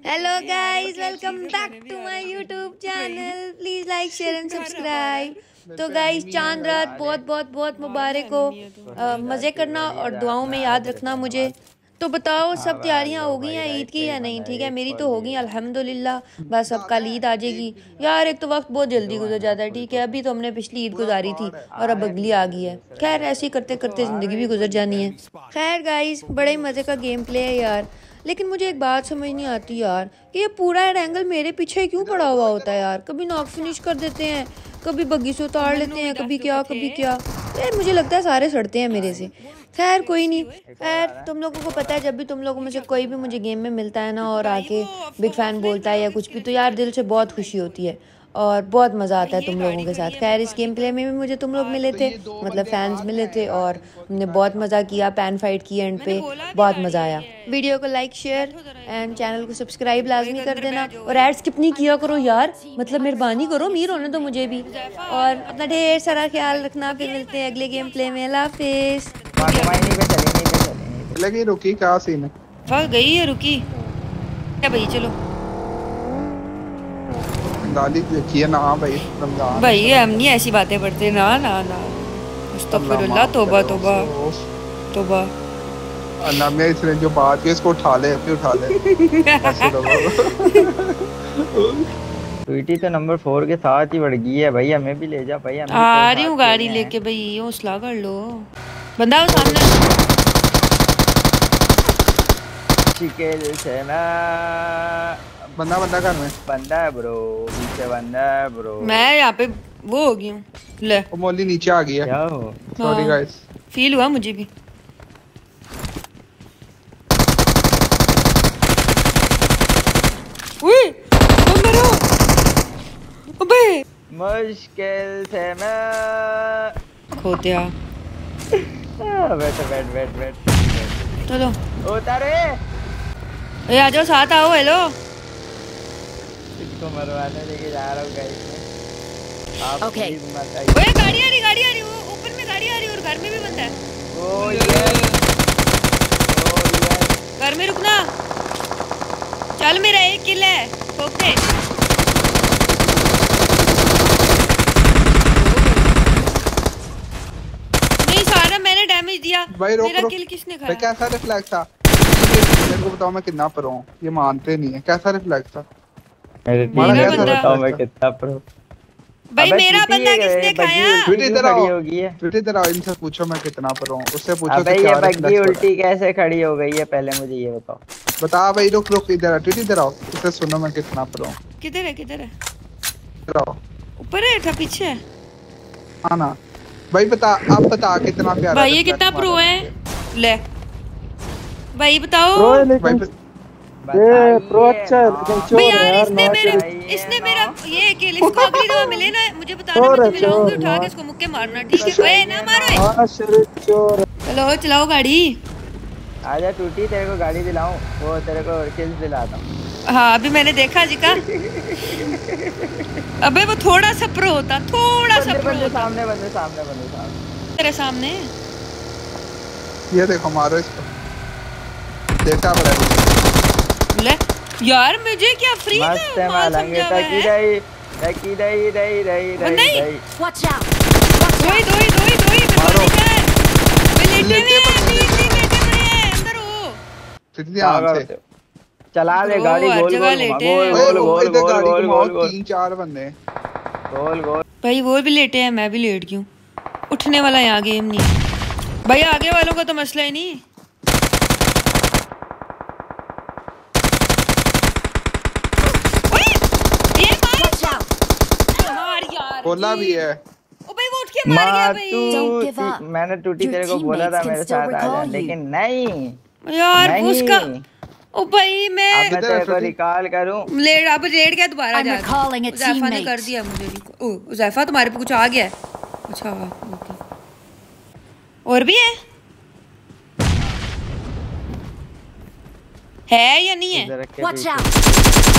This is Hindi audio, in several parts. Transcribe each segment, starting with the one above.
Hello guys, welcome back to my YouTube channel. Please like share and subscribe. तो गाइस, चांद रात बहुत बहुत बहुत मुबारक हो। मज़े करना और दुआओं में याद रखना मुझे। तो बताओ, सब तैयारियां हो गई हैं ईद की या नहीं? ठीक है, मेरी तो हो गई अल्हम्दुलिल्लाह। बस अब कल ईद आ जाएगी यार। एक तो वक्त बहुत जल्दी गुजर जाता है। ठीक है, अभी तो हमने पिछली ईद गुजारी थी और अब अगली आ गई है। खैर, ऐसे ही करते करते ज़िंदगी भी गुजर जानी है। खैर गाइस, बड़े ही मज़े का गेम प्ले है यार। लेकिन मुझे एक बात समझ नहीं आती यार कि ये पूरा एंगल मेरे पीछे क्यों पड़ा हुआ होता है यार। कभी नॉक फिनिश कर देते हैं, कभी बग्गी से उतार लेते हैं, कभी क्या यार। मुझे लगता है सारे सड़ते हैं मेरे से। खैर कोई नहीं। खैर, तुम लोगों को पता है, जब भी तुम लोगों में से कोई भी मुझे गेम में मिलता है ना और आके बिग फैन बोलता है या कुछ भी, तो यार दिल से बहुत खुशी होती है और बहुत मज़ा आता है तुम लोगों के साथ। खैर, इस गेम प्ले में भी मुझे तुम लोग मिले थे, मतलब फैंस मिले थे, और हमने बहुत मज़ा किया। पैन फाइट की एंड पे बहुत मज़ा आया। वीडियो को लाइक शेयर एंड चैनल को सब्सक्राइब लाजमी कर देना और ऐड स्किप नहीं किया करो यार, मतलब मेहरबानी करो, अमीर होने दो मुझे भी। और अपना ढेर सारा ख्याल रखना। फिर मिलते हैं अगले गेम प्ले में। अल्लाह हाफिज़। लगी रुकी, क्या सीन है? फंस गई है, रुकी क्या भाई? चलो गाली देखिए ना भाई, रमजान भाई, हम नहीं ऐसी बातें पढ़ते ना ना ना। अस्तगफिरुल्लाह, तौबा तौबा तौबा। अल्लाह में इसने जो बात की इसको उठा ले, अपनी उठा ले। स्वीटी तो नंबर 4 के साथ ही बढ़ गई है भाई, हमें भी ले जा भाई। हम आ रही हूँ गाड़ी लेके भाई, हौसला कर लो। बंदा वो सामने से ना। बंदा घर में बंदा है ब्रो, पीछे बंदा है ब्रो। मैं यहाँ पे वो हो गई हूँ। ले वो मोली नीचे आ गई है। क्या हो? सॉरी गाइस, फील हुआ मुझे भी। उई, मरो। अबे मुश्किल से मैं खोतिया। बैठ चलो उतारे। ए, आ जाओ, साथ आओ। हेलो, इसको मरवाने लेके जा रहा हूँ गाइस। आप प्लीज मत आइए। ओए गाड़ी आ रही, वो ऊपर में गाड़ी आ रही और घर में भी बंदा है। ओ यस, घर में रुकना। चल, मेरा एक किल है, ठोक दे। नहीं, सारा मैंने डैमेज दिया। भाई रोक मेरा किल किसने खाया? कैसा रिफ्लेक्स था? मेरे को बताओ, मैं कितना प्रो हूँ। ये मानते नहीं है। कैसा रिफ्लेक्स था? मेरा बंदा बताओ मैं कितना प्रो। भाई, मेरा बंदा किसने खाया? इधर आओ, होगी है। इधर आओ, इनसे पूछो मैं कितना प्रो हूँ। उससे पूछो अबे कि ये क्या बग्गी उल्टी कैसे खड़ी हो गई है, पहले मुझे ये बताओ। बता भाई। रुक इधर आओ, इससे सुनो मैं कितना प्रो हूँ। किधर है? इधर आओ। ऊपर है, था पीछे है? हाँ ना भाई, बता। आप बता कितना प्यारा भाई, ये कितना प्रो है? ले भाई बताओ। भाई ये प्रो अच्छा है लेकिन भाई चोर है यार, यार। इसने मेरा ये किल, इसको अगली दफा मिले ना मुझे बताना, मैं तुम्हें लाऊंगी उठा के, इसको मुक्के मारना। ठीक है? ओए ना मारो। हां शरीफ चोर। चलो चलाओ गाड़ी। आजा टूटी, तेरे को गाड़ी दिलाऊं, वो तेरे को किल्स दिलाता हूं। हाँ, अभी मैंने देखा जी का। अबे वो थोड़ा सा प्रो होता, थोड़ा सा प्रो होता। सामने तेरे सामने ये देखो, मारो इसको। देखा बड़ा ले यार, मुझे क्या फ्री का मस्त है माल मालेंगे समझा हुआ है? तकी रही। Watch out. दोई मारो। मैं लेटे हैं, अंदर हो। कितनी आराम से चला ले गाड़ी। हर गोल जगह गोल लेटे गोल हैं। गोल गोल गोल गोल गोल 3-4 बंदे गोल। भाई वो भी लेटे हैं, मैं भी लेट गई हूँ। उठने वाला यहाँ गेम नहीं भाई, आगे वालों का तो मसला ही नहीं। बोला भी है। ओ भाई, वो उठ के मार गया भाई। मैंने टूटी तेरे को बोला था मेरे साथ आ जा, लेकिन नहीं यार नहीं। उसका। ओ भाई, मैं अब मैं तेरे को रिकॉल करूं। अब लेट गया दोबारा जा। उज़ैफा ने कर दिया मुझे। ओ उज़ैफा, तुम्हारे पे कुछ आ गया है? अच्छा ओके। और भी है या नहीं है? Watch out.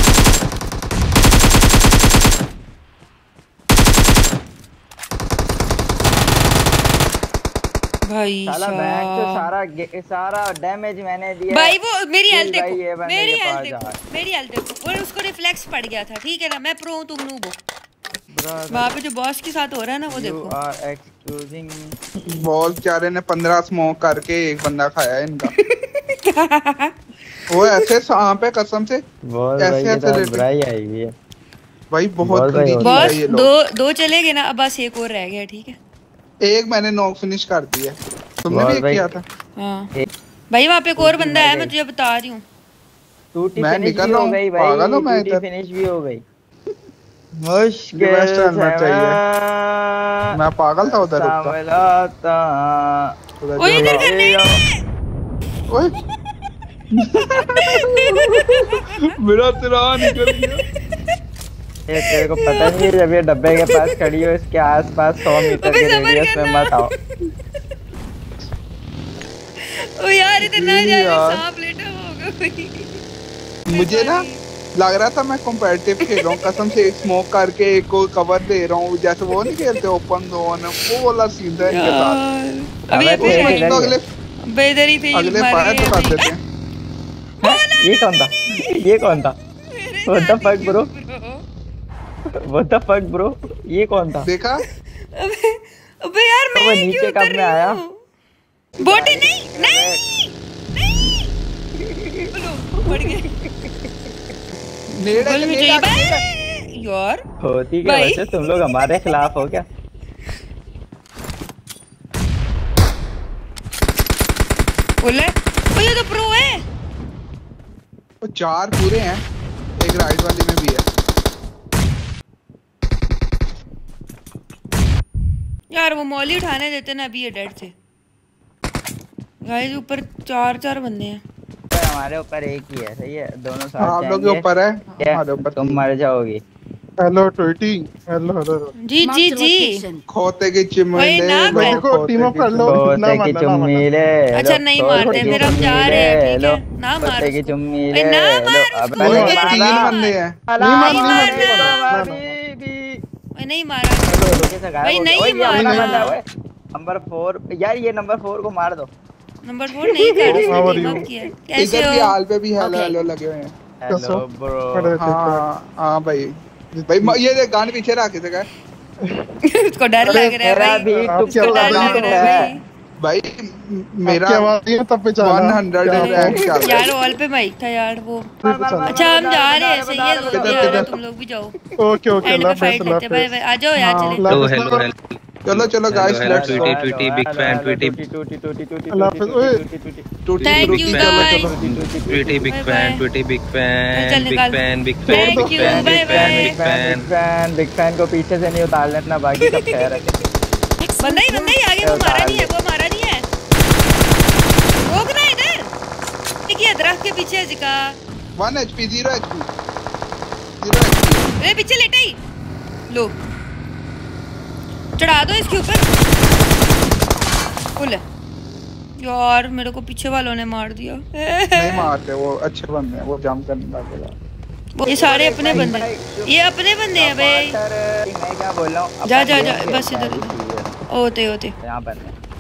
भाई साला बैग तो सारा डैमेज मैंने दिया भाई। वो मेरी हेल्थ भाई, देखो, ये बंदे मेरी के हेल्थ पास देखो, जा। मेरी हेल्थ देखो। और उसको रिफ्लेक्स पड़ गया था, ठीक है ना। मैं प्रो हूं, तुम नूब हो। Brother, वहाँ पे जो बॉस के साथ हो रहा है ना, वो you देखो। are excusing me. बॉल बेचारे ने 15 स्मोक करके एक बंदा खाया इनका। वो ऐसे सांप है कसम से। बॉल भाई ऐसे के ऐसे साथ लेटे बुराई आई हुई है। भाई, बहुत बॉल भाई गंदी चीज बॉस है ये दो लोग। दो चले गए ना, अब बस एक और रह गया, ठीक है। एक मैंने नॉक फिनिश कर दी है, तुमने बॉल भी एक भाई। किया था। हाँ भाई, वहाँ पे एक और बंदा है, मैं तुझे बता रही हूँ। टूटी मैं फिनिश निकल भी रहा हो हूँ, गई पागल भाई, हूँ मैं टूटी इधर। फिनिश भी हो गई। रिवर्स मुश्किल हेलमेट चाहिए। मैं पागल था उधर रुकता। संभलाता उधर ओए इधर चला। करने ओए मेरा सिरा निकल गया। ये तेरे को पता नहीं है, जब ये डब्बे के पास खड़ी हो, इसके आसपास 100 मीटर अबे के सबर रेडियस में करना। मत आओ। ओ यार, इधर ना जी जाने, यार। सांप लेटा होगा कोई। मुझे ना लग रहा था मैं कॉम्पिटिटिव खेल रहा हूँ कसम से। एक स्मोक करके एक को कवर दे रहा हूँ, जैसे वो नहीं खेलते ओपन जोन, वो वाला सीन था इनके साथ। यार अभी ये अबे फिर थे किधर तो ये? अबे इधर ही थे, अगले मर फायर गए तो कर अभी। देते हैं। ये कौन था? ये कौन था? What the fuck bro? What the fuck bro? ये कौन था? देखा अबे अबे यार, तो वो मैं नीचे क्यों कब उतर में रही आया? हूँ? बोटे नहीं नहीं नहीं, बोलो मर गए। नेड़ा बोल मुझे नेड़ा भाई यार। होती क्या भाई। वैसे, तुम लोग हमारे खिलाफ हो क्या? बोले ओ ये तो प्रो है। वो 4 पूरे हैं, एक राइट वाली में भी है। यार वो मॉली उठाने देते ना, अभी ये डेड थे। गाइस ऊपर 4 बंदे हैं। हमारे ऊपर एक ही है, सही है, दोनों साथ आप लोग के जाएंगे। ऊपर है, क्या? हमारे ऊपर तुम मर जाओगी। Hello Tweety. Hello ji ji ji. खोते की चिमले वही ना भाई कर। को टीम अप कर लो ना खोते की मारना चुम्मी ले अच्छा नहीं मारते, फिर हम जा रहे हैं, ठीक है ना मार खोते की उसको। चुम्मी ओए ले ना लो। मार अब उसको, नहीं ओए तो नहीं 3 मार। बंदे हैं। नहीं मारना। ओए नहीं मारा भाई, नहीं अपना मारना। बंदा है ओए। नंबर 4 यार, ये नंबर 4 को मार दो। नंबर 4 नहीं कर, उसने टीम अप किया है। कैसे इधर भी हो? हाल पे भी हेलो Okay. हेलो लगे हुए हैं। Hello bro. हाँ भाई ये देख गान पीछे रख के गए उसको डर लग रहा है मेरा भाई। भी उसको डर लग रहा है भाई मेरा तब पे जाना 100 भाई। रैंक चल रहा यार है। वॉल पे माइक था यार वो। अच्छा अच्छा हम जा रहे हैं, सही है। दोस्त किधर, जा रहे किधर? हैं, तुम लोग भी जाओ। ओके ओके एंड पे फाइट करते हैं। बाय बाय, आ जाओ यार, चले। हेलो हेलो चलो चलो guys let's go. Tweety big fan Tweety Thank you, guys. Tweety big Bye fan bye. Tweety big चल फैन बिग निकाल। Fan big fan Thank big you, fan bye big bye. Fan big fan को पीछे से नहीं उतार लेना, बाकी सब खैर है। बंदा ही आगे, वो मारा नहीं है, वो मारा नहीं है। रोकना इधर। एक ये दरख्त के पीछे है जिका। 1 HP 0 HP 0 HP। ए पीछे लेटा ही। लो चढ़ा दो इसके ऊपर। बोले यार मेरे को पीछे वालों ने मार दिया। नहीं मारते, वो अच्छे बंदे हैं, वो जंप करने लगेगा। ये सारे अपने बंदे, ये अपने बंदे हैं भाई। मैं क्या बोल रहा हूँ, जा जा जा, बस इधर होते होते। यहाँ पर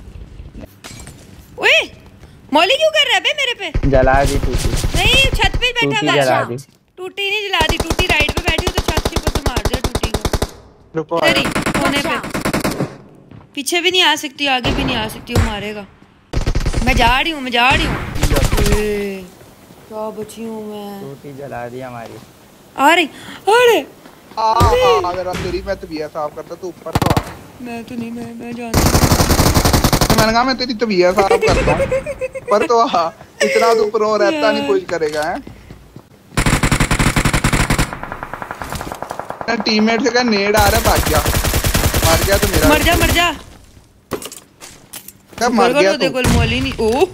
ओए मौली क्यों कर रहा है बे मेरे पे? जला दी टूटी, नहीं छत पे बैठा टूटी हुआ जला है। दी। टूटी नहीं जला दी, टूटी राइट पे बैठी हो तो छत के ऊपर से मार दिया टूटी को। रुको तेरी कोने पे। पीछे भी नहीं आ सकती, आगे भी नहीं आ सकती, वो मारेगा। मैं जा रही हूँ क्या बची हूँ मैं। टूटी जला दी हमारी। आ रही अरे अगर तेरी मैं तबीयत साफ करता तो ऊपर तो आ। मैं तो नहीं, मैं जानती हूँ। तो मैंने कहा मैं तेरी तबीयत साफ करता हूँ पर तो आ, इतना तो प्रो रहता नहीं कुछ करेगा है। टीममेट से कहा नेड आ रहा है, भाग गया, मर गया तो मेरा मर जा कब मर गया तो तू? देखो मौली नहीं। ओ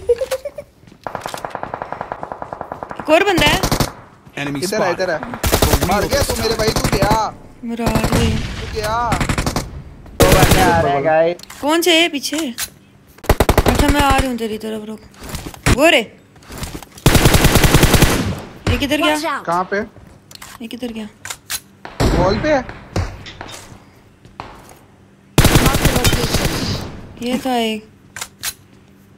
एक और बंदा है। इधर है मर गया तू मेरे भाई, तू गया मेरा आ रही है। तू गया। दो बंदे आ रहे हैं गाइस। कौन से है पीछे? अच्छा मैं आ रही हूँ तेरी तरफ, रुक। वो रे ये किधर गया? कहाँ पे? ये किधर गया? वॉल पे है। ये था एक।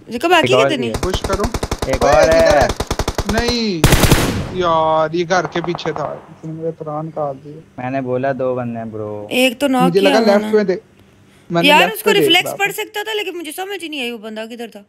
देखो बाकी एक और कितनी भी है। पुश करो। एक ओए, और किधर है। नहीं यार, ये घर के पीछे था, इसने मेरे प्राण काट दिए। मैंने बोला 2 बंदे हैं ब्रो। एक तो नॉक मुझे किया लगा हुआ लेफ्ट ना। में दे, मैंने यार लेफ्ट उसको पे देख रिफ्लेक्स रहा पड़ था। सकता था, लेकिन मुझे समझ ही नहीं आई वो बंदा किधर था।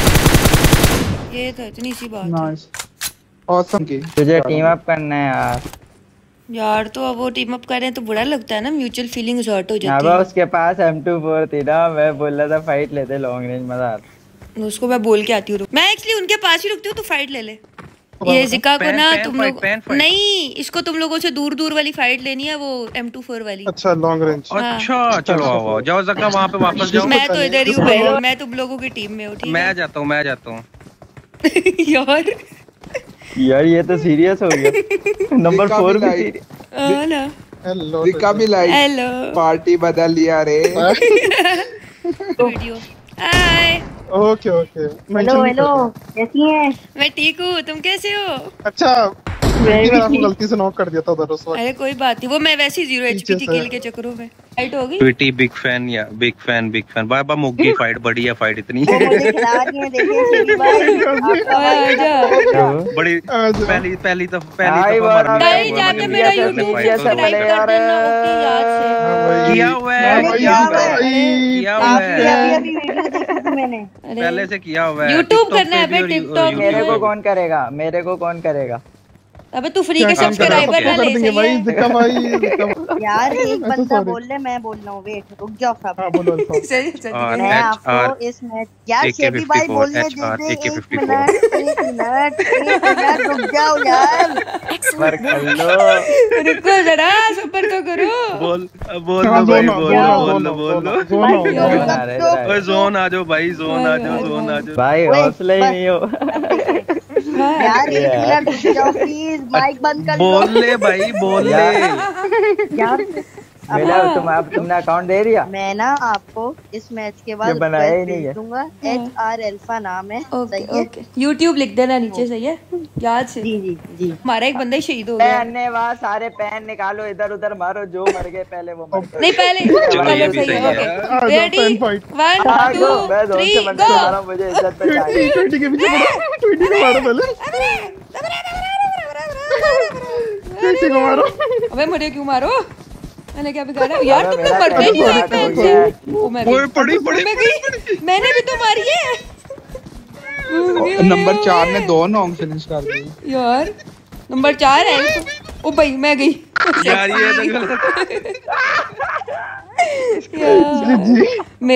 ये था, इतनी सी बात है। नाइस, ऑसम की। तुझे टीम अप करना है यार। यार तो अब वो टीम अप कर रहे हैं तो बुरा लगता है ना, म्यूचुअल फीलिंग्स हर्ट हो जाती अब है। उसके पास M24 थी ना, मैं बोल रहा था फाइट लेते लॉन्ग रेंज, मजा आता। उसको मैं बोल के आती हूँ, मैं एक्चुअली उनके पास ही रुकती हूँ, तो फाइट ले ले। ये जिका को ना तुम लोग नहीं, इसको तुम लोगों से दूर दूर वाली फाइट लेनी है, वो M24 वाली। अच्छा लॉन्ग रेंज। अच्छा चलो आओ जाओ जक्का वहाँ पे वापस जाओ। मैं तो इधर ही हूँ भाई, मैं तुम लोगों की टीम में हूँ, ठीक मैं है? जाता हूँ यार यार ये तो सीरियस हो गया। नंबर 4 भी सीरियस। हाँ ना। हेलो रिका भी लाइक हेलो पार्टी बदल लिया रे। Video. Hi, okay okay. Hello hello, कैसी हैं? मैं ठीक हूँ, तुम कैसे हो? अच्छा मैंने आपको गलती से नॉक कर दिया था उधर उस वक्त। अरे कोई बात नहीं, वो मैं वैसे ही 0 HP थी से। किल के चक्करों में। फाइट हो गई। स्वीटी बिग फैन या बिग फैन बाबा मुग्गी फाइट बढ़िया फाइट इतनी वो मुझे खिला रही हैं, देखिए सीरी भाई आपका भाई। आजा बड़ी पहली आई दफा वाह, मरने गाइस, का जाके बोला मेरा कि YouTube फाइट तो सब्सक्राइब कर देना, ओके, याद से। किया हुआ मैंने है किया हुआ है। किया हुआ आपकी है अभी वीडियो देखी थी मैंने। अरे पहले से किया हुआ है। YouTube TikTok करना है पे भी बे, और TikTok YouTube मेरे पे को भी। कौन करेगा, मेरे को कौन करेगा? अबे तू फ्री क्या के काम कर रहा है? सब्सक्राइबर ना सबको ले, कर देंगे सही भाई, है? जिक्का भाई जिक्का। यार एक I'm so बंदा sorry. बोल रहे, मैं बोल रहा हूँ, वेट रुक जाओ सब। हाँ बोलो अल्फा। सही सही और मैं HR आपको इस मैच यार शेबी भाई AK-54, बोलने दे HR, दे। एक AK-54। मिनट रुक जाओ यार। पर कर लो। रुको जरा, सबर तो करो। बोल हाँ, लो भाई जोन बोल लो जोन आओ। जोन आ रहा है, इधर आ ओए जोन आ जाओ भाई जोन आ जाओ भाई ओए, हौसले ही बस। नहीं हो। यार एक मिनट रुक जाओ प्लीज, माइक बंद कर बोल दो ले भाई बोल ले यार। मिला तुमने अकाउंट दे दिया? मैं ना आपको इस मैच के बाद ये बनाया ही request नहीं भेज है। दूंगा। HR अल्फा नाम है, ओके सही है? ओके, YouTube लिख देना नीचे, सही है? याद से। जी जी जी। हमारा एक बंदा ही शहीद हो गया। धन्यवाद। सारे पैन निकालो, इधर उधर मारो, जो मर गए पहले वो मर गए। नहीं पहले चलो ये भी सही सही है, है। ओके। आ जाओ, रेडी, fan fight। 1 हाँ, 2 मैं जोन से 3 मरने जा रहा गो। हूँ, मुझे इज्जत पे चाहिए। 20 के पीछे पड़ो, 20 को मारो पहले। 20 को मारो। अबे मुझे क्यों मारो? मैंने क्या बिगाड़ा यार? तुम लोग मेरा मरते नहीं हो एक टाइम टाइम हो से। गया। ओ मैं ओए गई। पड़ी मैं गई, मैंने भी तो मारी है। नंबर 4 ने 2 नॉक फिनिश कर दिए। यार नंबर 4 है। ओ भाई मैं गई यार ये तो गलत यार।